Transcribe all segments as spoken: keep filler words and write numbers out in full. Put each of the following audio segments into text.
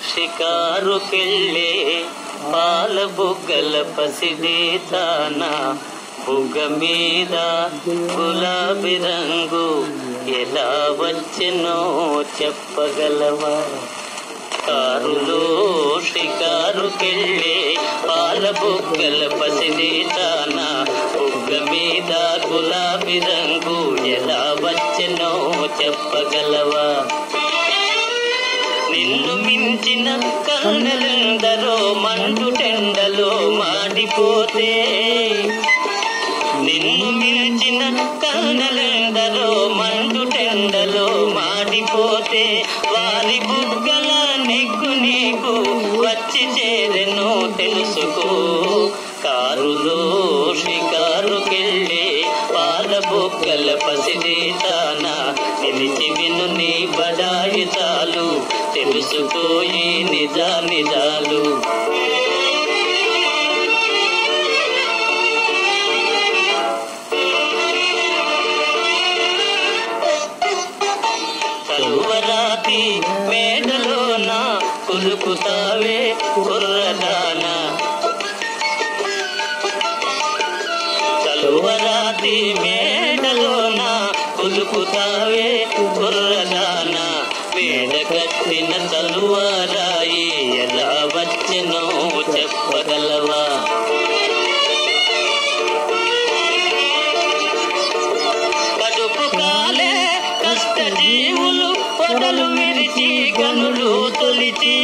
షికారుకెళ్ళే పాల బుగ్గల పసిదీతాన బుగ్గ మీద గులాబీ రంగు ఎలా వచ్చెనో చెప్పగలవా? కారులో షికారుకెళ్ళే పాల బుగ్గల పసిదీతాన బుగ్గ మీద గులాబీ రంగు ఎలా వచ్చెనో చెప్పగలవా? నిన్ను మించిన కన్నెలెందరో మండు టెండలో మాడిపోతే, నిన్ను మించిన కన్నెలెందరో మండు టెండలో మాడిపోతే, వారి బుగ్గల నిగ్గు నీకు వచ్చి చేరెనో తెలుసుకో. కారులో షికారుకెళ్ళే పాల బుగ్గల పసిదీతాన నిలిచి విను నీ బడాయి చాలు, తెలుసుకోయి నిజా నిజాలు. కలువరాతి మేడలోన కులుకుతావే కుర్రదాన, కలువరాతి మేడలోన కులుకుతావే కుర్రదాన, మేడ కట్టిన తలువారాయి ఎలా వచ్చెనో చెప్పగలవా? కడుపు కాలే కష్ట జీవులు పొడలు విరిచి కనులు తొలిచి,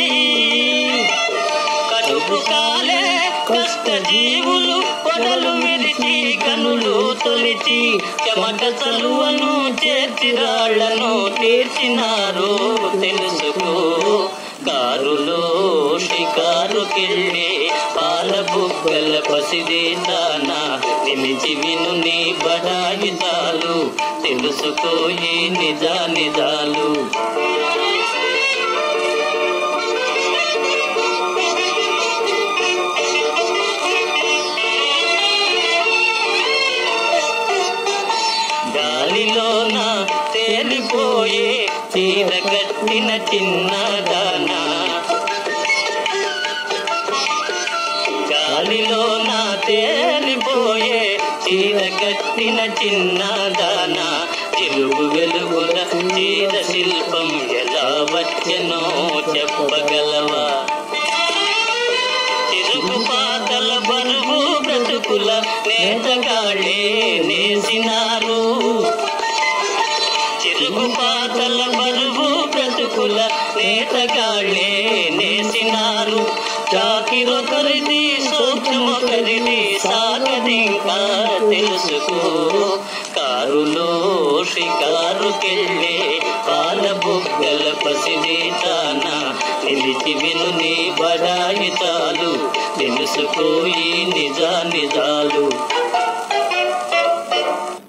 కడుపు కాలే కష్ట జీవులు పొడలు విరిచి కనులు తొలిచి, చెమట చలువను చేతిరాళ్లను తీర్చినారు తెలుసుకో. కారులో షికారుకెళ్ళే పాల బుగ్గల పసిదీతాన నిలిచి విను నీ బడాయి చాలు, తెలుసుకోయి నిజా నిజాలు. గాలిలోన తేలిపోయే చీర కట్టిన చిన్నదాన, గాలిలోన తేలిపోయే చీర కట్టిన చిన్నదాన, తెలుగు వెలుగుల చీర శిల్పం ఎలా వచ్చెనో చెప్పగలవా? చిరుగు పాతల బరువు బ్రతుకుల నేతగాళ్ళే నేసినారు, చిరుగు పాతల బరువు బ్రతుకుల నేతగాళ్ళే నేసినారు. చాకిరొకరిది సూక్ష్మొకరిది సాగదింకా తెలుసుకో. కారులో షికారుకెళ్ళే పాల బుగ్గల పసిదీతాన నిలిచి విను నీ బడాయి చాలు, తెలుసుకోయి నిజా నిజాలు.